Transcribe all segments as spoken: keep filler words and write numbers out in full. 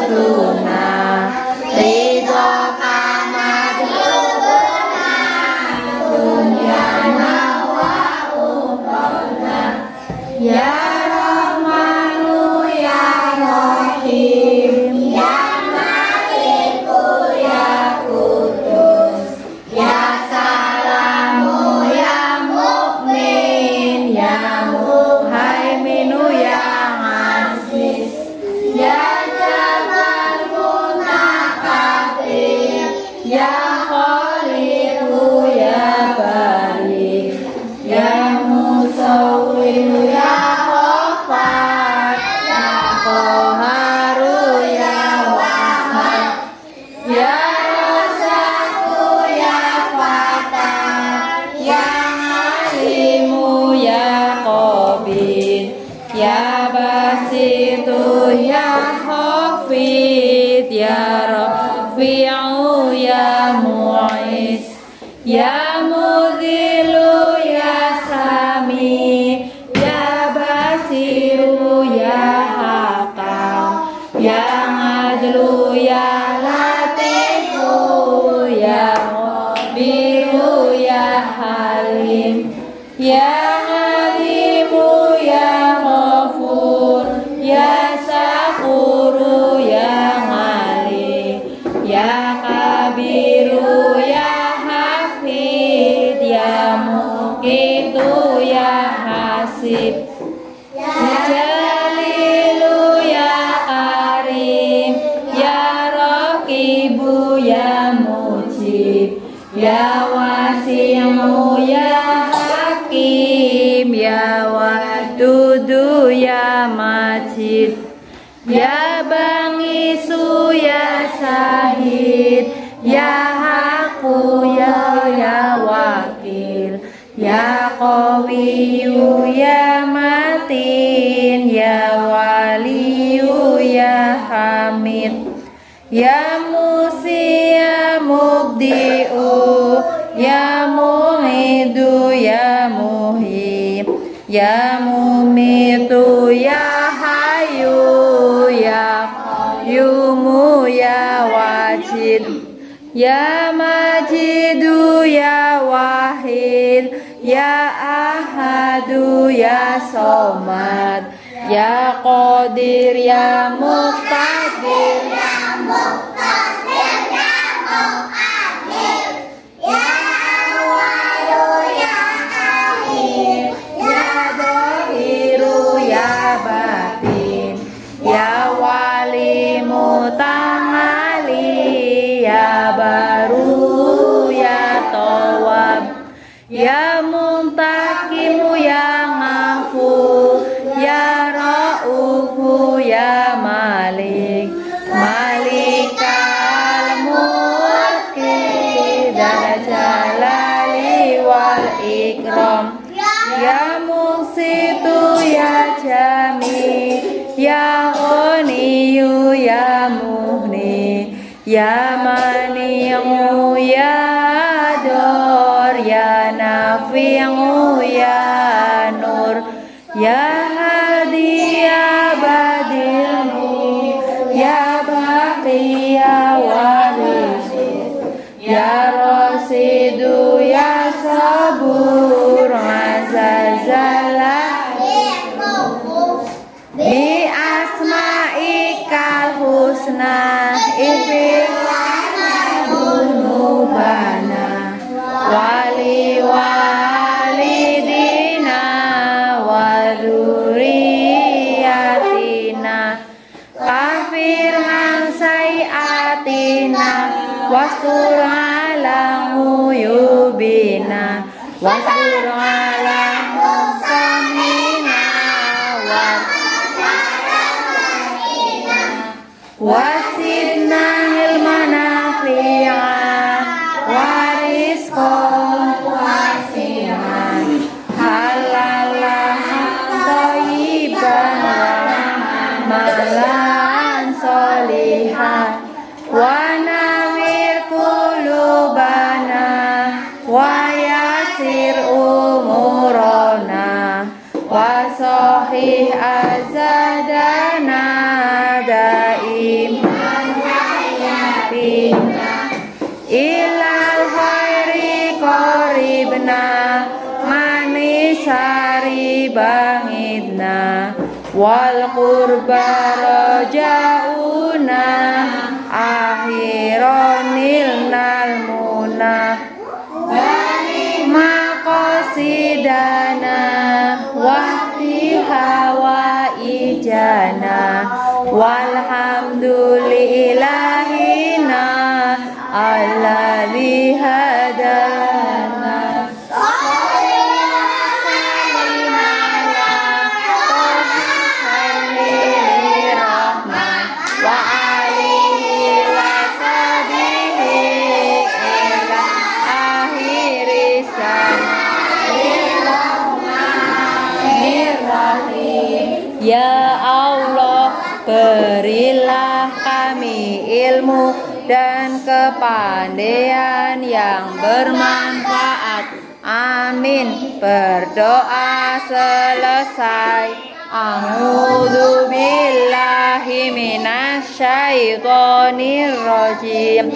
madlubuna ridho kamadlubuna dunyana wa ukhra ya Rahmanu ya Rahim ya Maliku ya Kudus ya Salamu ya Mukmin ya Muhaiminu ya Aziz ya Jabbar Mutakabir ya Khaliqu ya Barik ya Musawwir ya Ghaffar ya Qaharu ya Wahhab ya Razzaqu ya Fatah ya Alimu ya Qabir ya Basitu ya Hafid ya Rafi'u ya Mu'iz ya Mudhilu ya Sami ya Basiru ya Hakam ya Adlu ya Latifu ya Mubiru ya Halim ya Alimu ya Ghafur ya Sakuru ya Malik ya Kabiru ya Hafid ya Muqitu ya Hasib ya Jalilu ya Karim ya Raqibu ya Mujib ya Wasi'u ya Hakim ya Wadudu ya Majid ya Bangisu ya Syahid ya Haku ya ya Wakil ya Qawiyu ya Matin ya Waliyu ya Hamid ya Musi ya Mubdi'u ya Mu'idu ya Muhib ya Mumitu ya Hayu ya Qayyumu ya Wajid ya Majidu ya Wahid ya Ahadu ya Somad ya Qadir ya Muqtadir ya Muqtadir ya Muqadir ya Awalu ya Akhir ya Dhahiru ya Batin ya Wali Mutangali ya Baru ya Tawab ya Muntakimu ya Ngafu ya Ra'ufu ya Malik Malikal Mulki Dzal Jalali wal Ikram ya Musitu ya Jami ya Ghaniyu ya Muhni ya Mani'u ya Dor ya Nafi'u ya Nur ya Hadi ya Badilmu ya Baqi ya Warisid ya Rasidu ya Sabur Azazala bi asma'ikal husna ifirlana dunubana wali walidina wa dzurriyyatina kafir an sayiatina wastur ala uyubina wastur ala musamina wasidna ilmana fi'a warizqan wasi'an halalan thayyiban malan sholihan wa nawir qulubana wa yasir umurana wa sahih azadana daim inna ilal khairi qoribna manisari bangidna wal qurba rojauna akhironil nalmuna maqasidana wahdi hawa ijana walhamdulillahina alladzi hadana Ya Allah, berilah kami ilmu dan kepandaian yang bermanfaat. Amin. Berdoa selesai. A'udzu billahi minasyaitonir rajim.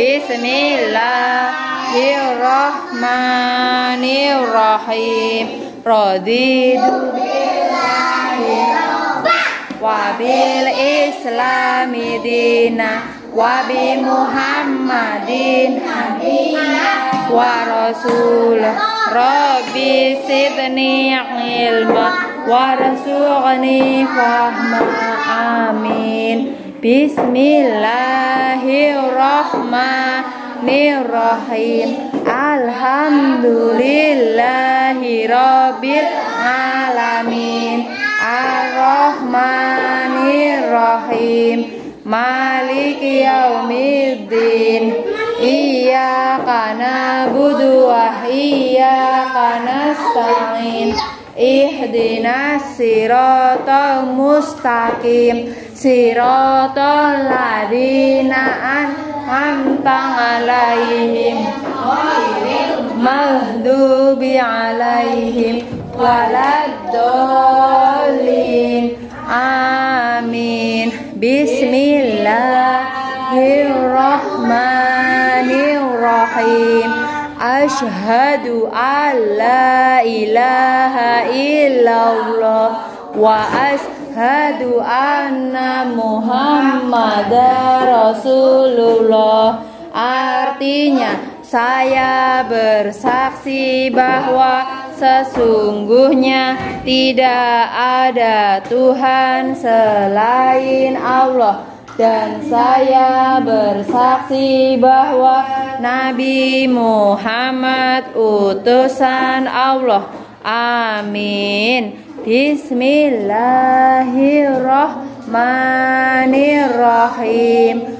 Bismillahirrahmanirrahim. Raditu wabil islami dina wabi muhammadin wa rasul rabbi sidni ilma warzuqni fahma amin. Bismillahirrahmanirrahim. Alhamdulillahi rabbil alamin. Ar-Rahmanir-Rahim. Maliki yaumiddin. Iyyaka na'budu wa iyyaka nasta'in. Ihdinas siratal mustaqim. Siratal ladzina an'amta 'alaihim ghairil maghdubi 'alaihim waladdallin. Amin. Bismillahirrahmanirrahim. Asyhadu an la ilaha illallah wa asyhadu anna muhammadar rasulullah. Artinya, saya bersaksi bahwa sesungguhnya tidak ada Tuhan selain Allah, dan saya bersaksi bahwa Nabi Muhammad utusan Allah. Amin. Bismillahirrahmanirrahim.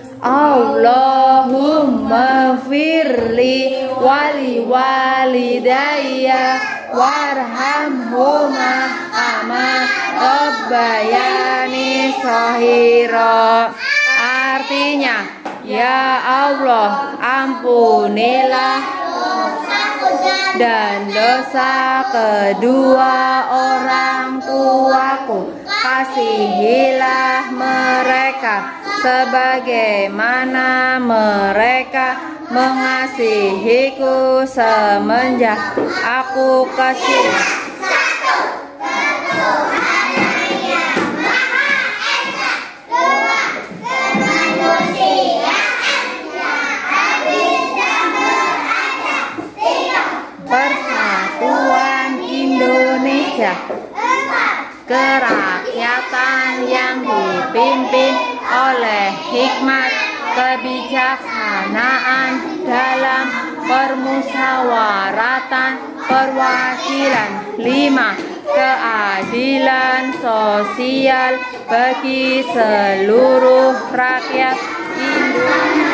Allahumma firli wali walidayya warhamhuma kama rabbayani shaghira. Artinya, ya Allah, ampunilah dan dosa kedua orang tuaku. Kasihilah mereka sebagaimana mereka mengasihiku semenjak aku kecil. Persatuan Indonesia, kerakyatan yang dipimpin oleh hikmat, kebijaksanaan dalam permusyawaratan perwakilan. Lima, keadilan sosial bagi seluruh rakyat Indonesia.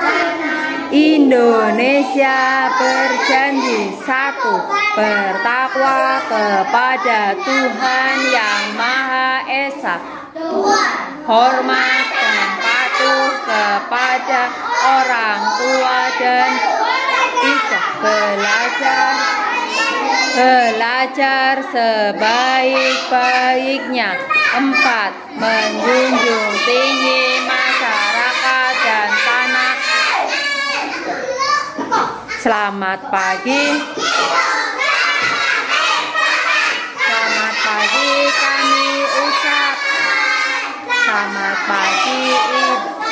Indonesia berjanji: satu, bertakwa kepada Tuhan Yang Maha Esa. Dua, hormat dan patuh kepada orang tua. Dan tiga, belajar belajar sebaik-baiknya. Empat, menjunjung tinggi masyarakat dan tanah Selamat pagi. Selamat pagi kami ucap. Selamat pagi Ibu.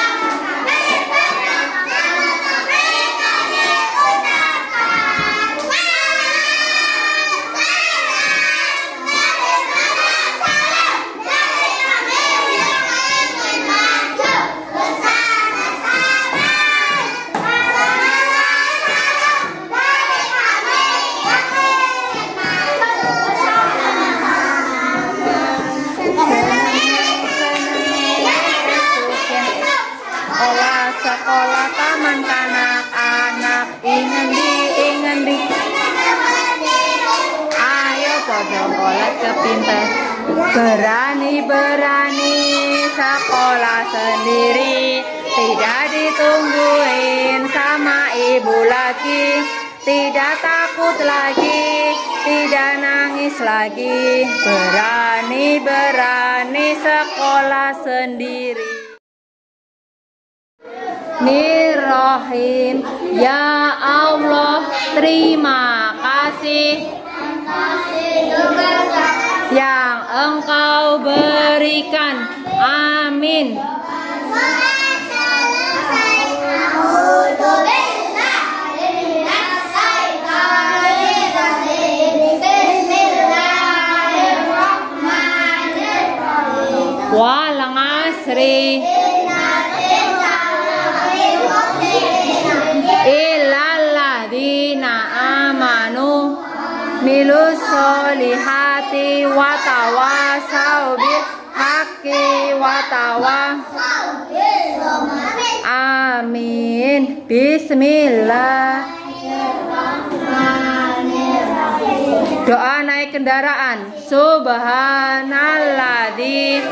Sekolah taman kanak-anak ingen di ingen di ayo podo kolek kepinter berani-berani sekolah sendiri tidak ditungguin sama ibu lagi tidak takut lagi tidak nangis lagi berani-berani sekolah sendiri. Bismillahirrahmanirrahim. Ya Allah, terima kasih yang Engkau berikan. Amin. Wal asri illalladzina amanu milus solihati watawasau bil haqqi watawasau bil amin. Bismillahirrahmanirrahim. Doa naik kendaraan. Subhanalladzi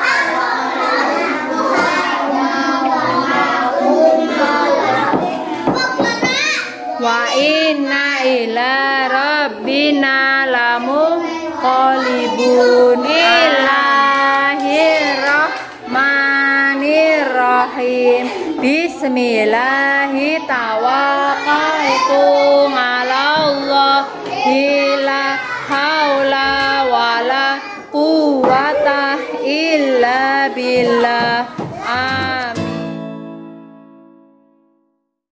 wa inna ila rabbina lamu qalibun. Bismillahirrahmanirrahim. Bismillahi tawakkaltu ala Allah la haula wala quwwata illa billah.